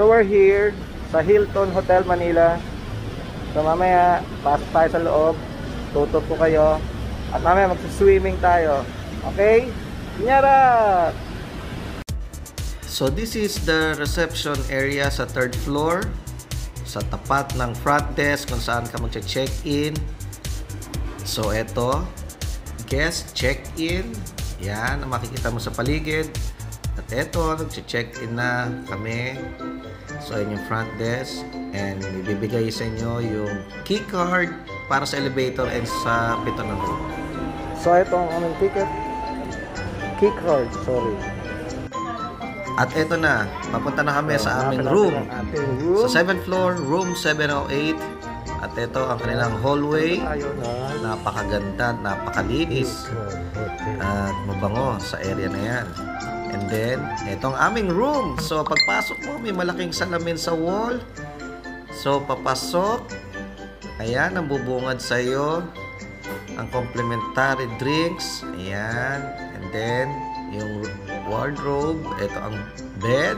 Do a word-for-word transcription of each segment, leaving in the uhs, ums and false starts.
So we're here sa Hilton Hotel Manila. So mamaya pasok tayo sa loob, tutok ko kayo, at mamaya magsuswimming tayo. Okay? Kunyara! So this is the reception area sa third floor, sa tapat ng front desk kung saan ka magche-check-in. So eto, guest check-in. Yan ang makikita mo sa paligid. At eto, nag-check-in na kami. So yun yung front desk. And ibibigay sa inyo yung key card para sa elevator and sa pito ng room. So ito ang aming ticket. Key card, sorry. At eto na, papunta na kami so, sa aming room. room. Sa seventh floor, room seven oh eight. At ito ang kanilang hallway. Napakaganda, napakalinis. At mabango sa area na yan. And then, ito ang aming room. So, pagpasok mo, may malaking salamin sa wall. So, papasok. Ayan, ang bubungad sa'yo. Ang complimentary drinks. Ayan. And then, yung wardrobe. Ito ang bed.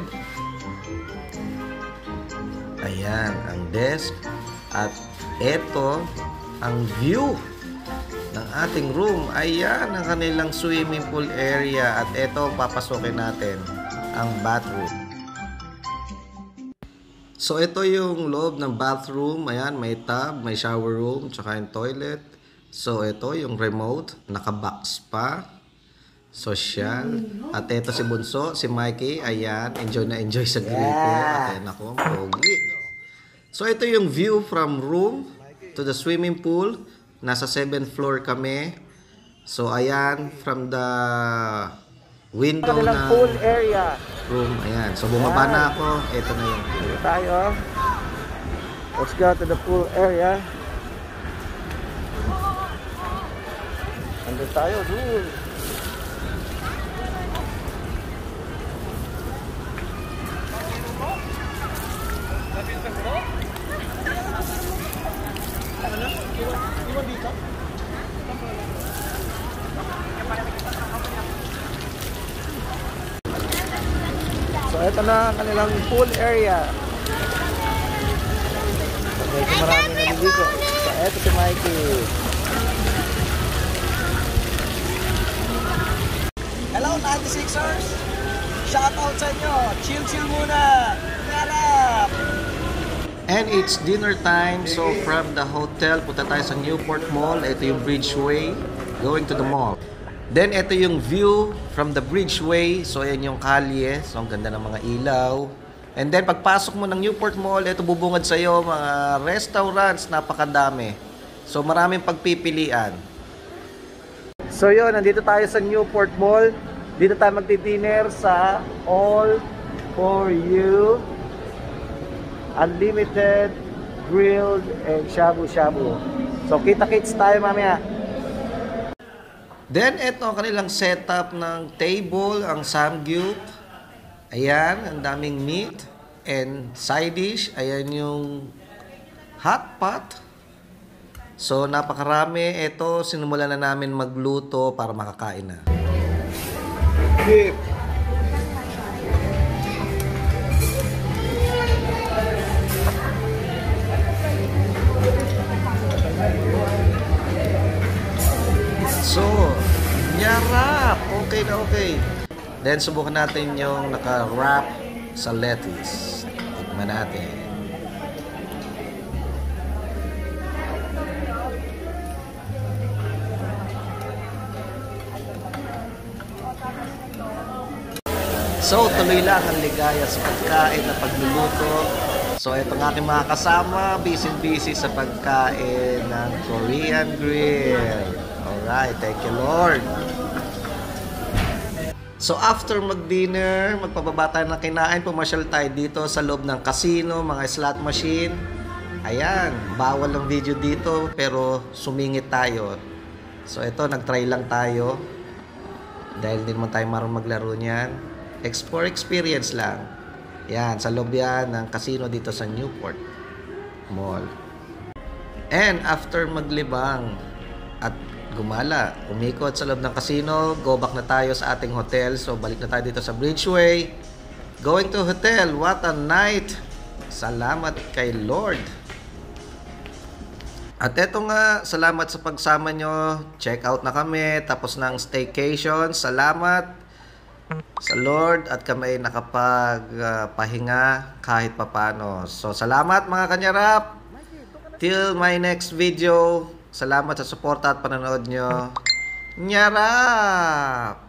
Ayan, ang desk. At ito ang view ng ating room. Ayan ang kanilang swimming pool area. At ito papasokin natin ang bathroom. So ito yung loob ng bathroom. Ayan, may tub, may shower room, tsaka yung toilet. So ito yung remote, nakabox pa. Social. At ito si Bunso, si Mikey. Ayan, enjoy na enjoy sa grito. Yeah. At ayan ako, pogi. So ito yung view from room to the swimming pool. Nasa seventh floor kami. So ayan, from the window na pool area room. Ayan, so bumaba na ako. Ito na yung pool. Tayo. Let's go to the pool area. Andun tayo, dude. So ito na ang kanilang pool area. So medyo marami naliligo. So ito si Mikey. Hello ninety-sixers! Shoutout sa inyo! Chill chill muna! Yarap! And it's dinner time. So from the hotel, punta tayo sa Newport Mall. Ito yung Bridgeway. Going to the mall. Then ito yung view from the Bridgeway. So ayan yung kalye. So ang ganda ng mga ilaw. And then pagpasok mo ng Newport Mall, ito bubungad sa iyo mga restaurants, napakadami. So maraming pagpipilian. So yun, nandito tayo sa Newport Mall. Dito tayo magdi-dinner sa All For You Unlimited Grilled and Shabu-Shabu. So kita-kits tayo mamaya. Then ito ang kanilang setup ng table, ang samgyup. Ayan, ang daming meat and side dish. Ayan yung hot pot. So napakarami. Ito, sinumulan na namin magluto para makakain na. Beef. So, nyarap. Okay na okay. Then, subukan natin yung naka-wrap sa lettuce. Tikman natin. So, tuloy lang ang ligaya sa pagkain na pagluluto. So, itong aking mga kasama, busy-busy sa pagkain ng Korean grill. Alright, thank you Lord. So after mag-dinner, magpababa tayo ng kinain, pumasyal tayo dito sa loob ng casino, mga slot machine. Ayan, bawal ang video dito pero sumingit tayo. So ito, nag-try lang tayo. Dahil hindi naman tayo marunong maglaro niyan. Explore experience lang. Yan, sa loob yan ng casino dito sa Newport Mall. And after maglibang at gumala, umikot sa loob ng casino, go back na tayo sa ating hotel. So balik na tayo dito sa Bridgeway. Going to hotel, what a night. Salamat kay Lord. At eto nga, salamat sa pagsama nyo. Check out na kami, tapos ng staycation. Salamat sa Lord at kami nakapagpahinga uh, kahit papano. So salamat mga kanyarap. Till my next video. Salamat sa suporta at panonood nyo. Nyarap!